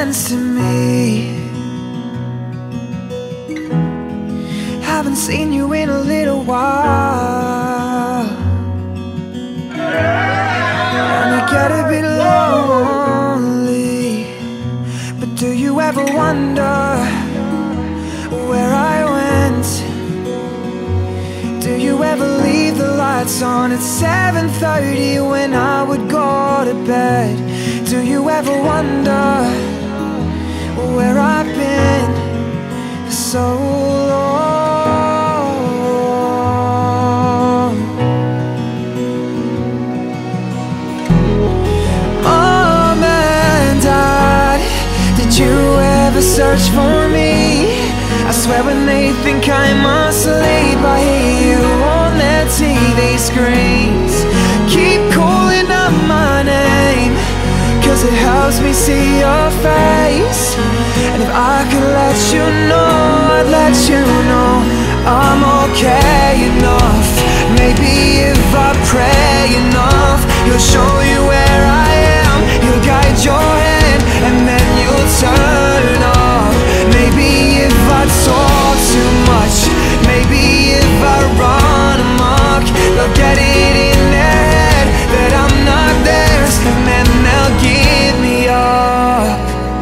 sense to me. Haven't seen you in a little while, and I get a bit lonely. But do you ever wonder where I went? Do you ever leave the lights on at 7:30 when I would go to bed? Do you ever wonder where I've been for so long? Mom and Dad, did you ever search for me? I swear when they think I'm asleep, I hear you on their TV screens. Keep calling up my name, 'cause it helps me see your face. And if I could let you know, I'd let you know I'm okay enough. Maybe if I pray enough, you'll show you where I am. You'll guide your hand, and then you'll turn off. Maybe if I talk too much, maybe if I run amok, they'll get it in their head that I'm not theirs, and then they'll give me up.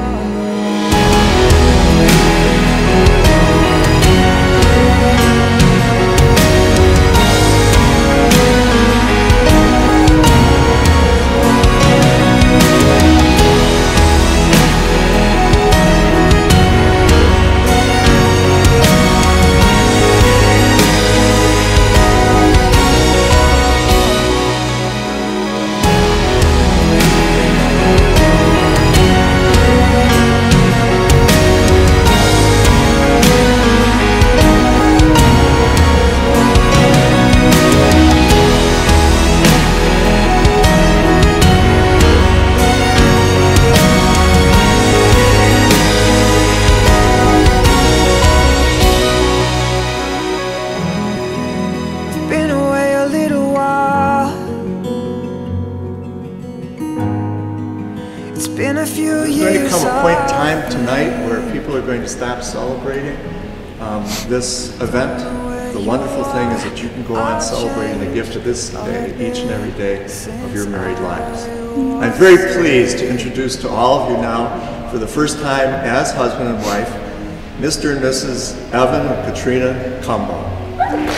There's going to come a point in time tonight where people are going to stop celebrating this event. The wonderful thing is that you can go on celebrating the gift of this day each and every day of your married lives. I'm very pleased to introduce to all of you now, for the first time as husband and wife, Mr. and Mrs. Evan and Katrina Cumbo.